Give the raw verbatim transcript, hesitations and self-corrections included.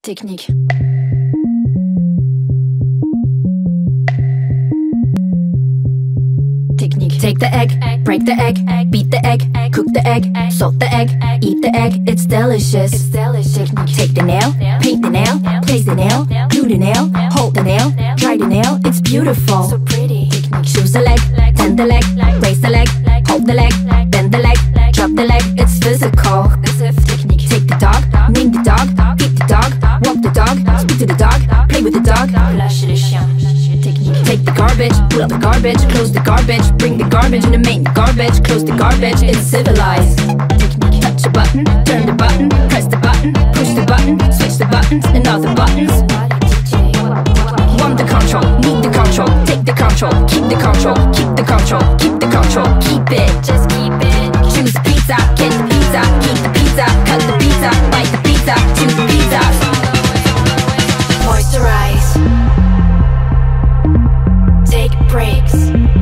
Technique. Technique. Take the egg, break the egg, beat the egg, cook the egg, salt the egg, eat the egg, it's delicious. It's delicious. Technique. Take the nail, paint the nail, place the nail, glue the nail, hold the nail, dry the nail, it's beautiful. So pretty. Technique. Choose the leg, tend the leg, raise the leg, hold the leg, bend the leg, drop the leg, it's physical. Technique. Take the dog, name the dog, feed the dog, walk the dog, speak to the dog, play with the dog. Lâche le chien. Technique. Take the garbage, pull out the garbage, close the garbage, bring the garbage and the main garbage, close the garbage, it's civilized. Technique. Touch a button, turn the button, press the button, push the button, switch the buttons, and other buttons. Want the control, need the control, take the control, keep the control, keep the control, keep the control, keep it, just keep it. Choose pizza, get the pizza, eat the pizza, cut the pizza, bite the pizza, choose the pizza. Moisturize. Take breaks.